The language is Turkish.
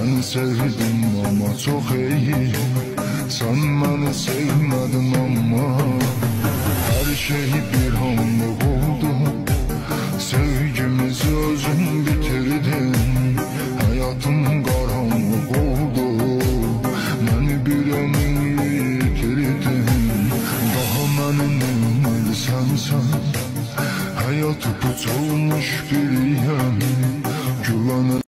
Seni sevdim ama çok iyi. Sen beni sevmedin ama her şey bir anlık oldu. Sevgimizi özün bitirdin. Hayatım karanlık oldu. Beni bir emin yitirdin. Daha benim sensen. Hayatı puç olmuş bir